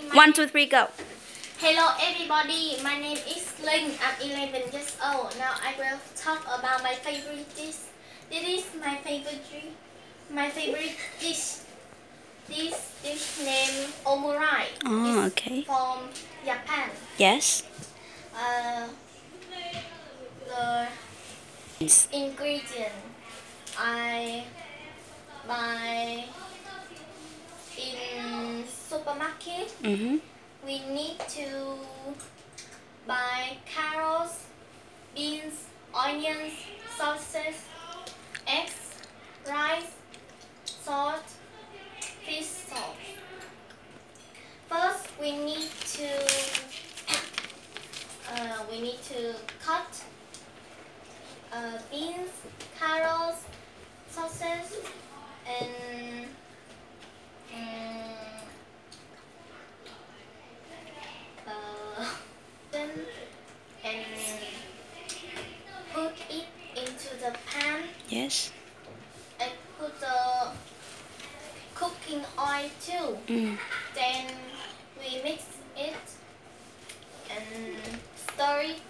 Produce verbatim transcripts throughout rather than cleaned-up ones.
One, two, three, go. Hello everybody, my name is Linh. I'm eleven years old. Now I will talk about my favorite dish. This is my favorite dish. My favorite dish. This dish named omurice. Oh, It's okay. from Japan. Yes. Uh, the ingredient I buy in supermarket. Mm-hmm. We need to buy carrots, beans, onions, sauces, eggs, rice, salt, fish sauce. First, we need to uh, we need to cut uh, beans, carrots, sauces, and um, uh, then and put it into the pan. Yes. And put the cooking oil too. Mm. Then we mix it and stir it.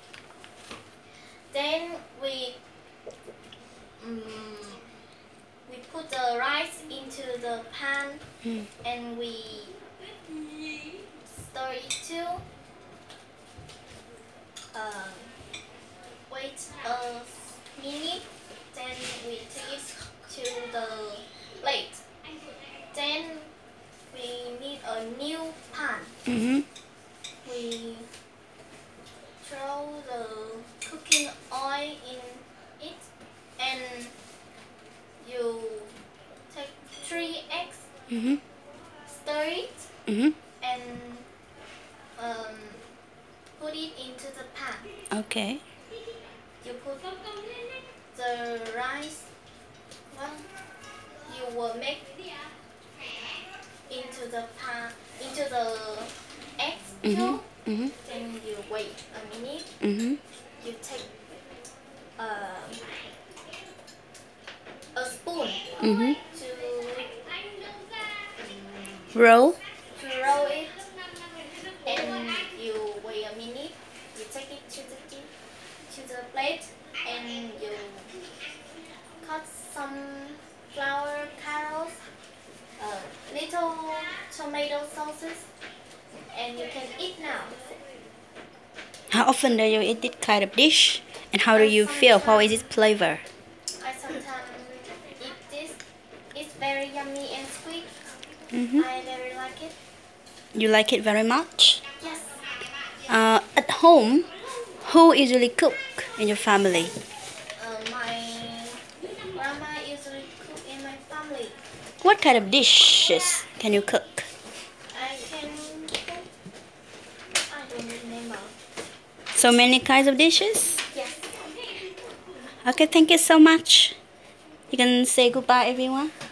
Then we um, we put the rice into the pan Mm. and we stir it too. Uh, wait a minute. Then we take it to the plate. Then we need a new pan. Mm-hmm. We throw the cooking oil in it, and you take three eggs, Mm-hmm. stir it, Mm-hmm. and um, put it into the pan. Okay. You put the rice. Well, you will make into the pan, into the eggs too. Mm-hmm. Mm-hmm. Then you wait a minute. Mm-hmm. You take uh, a spoon Mm-hmm. to Roll. to roll it, and you wait a minute. You take it to the to the plate, and you cut some flour, carrots, uh, little tomato sauces, and you can eat now. How often do you eat this kind of dish? And how do you feel? How is its flavor? I sometimes eat this. It's very yummy and sweet. Mm-hmm. I very like it. You like it very much? Yes. Uh, at home, who usually cook in your family? Uh, my grandma usually cook in my family. What kind of dishes can you cook? I can cook. I don't remember. So many kinds of dishes? Yes. Okay, thank you so much. You can say goodbye, everyone.